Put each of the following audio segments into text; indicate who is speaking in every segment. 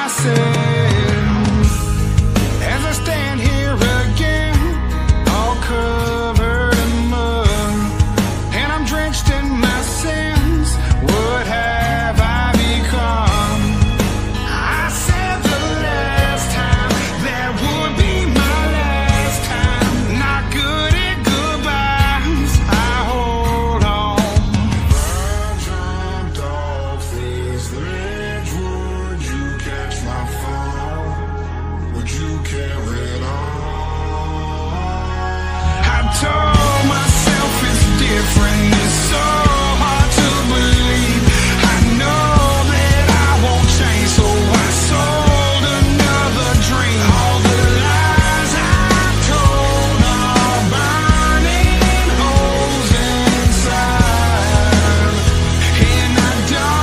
Speaker 1: sins. As I stand here again, all covered in mud, and I'm drenched in my sins. What have I become? I said the last time that would be my last time. Not good at goodbyes, I hold on. I jumped off this ledge, would you catch my fall? Would you carry on? I told myself it's different, it's so hard to believe. I know that I won't change, so I sold another dream. All the lies I told are burning holes inside, and I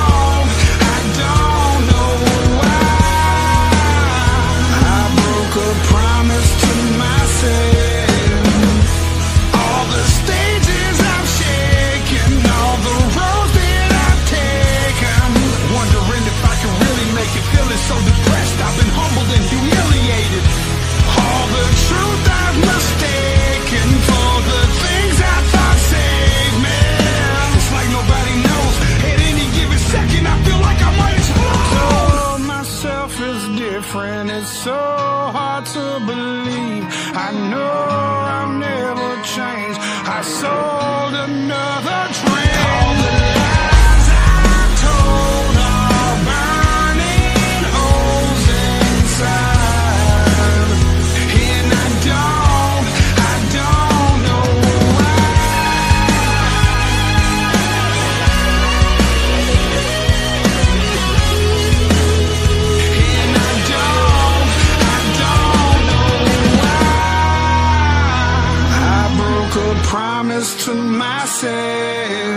Speaker 1: don't know why. I broke a promise to myself. All the stages I've shaken, all the roads that I've taken, wondering if I can really make it, feeling so depressed. I've been humbled and humiliated. All the truth I've mistaken for the things I thought saved me. It's like nobody knows. At any given second, I feel like I might explode. Told myself it's different. It's so hard to believe. I know I'll never change. I sold another dream. All the lies I told are burning holes inside, and I don't know why. And I don't know why. I broke a promise to myself.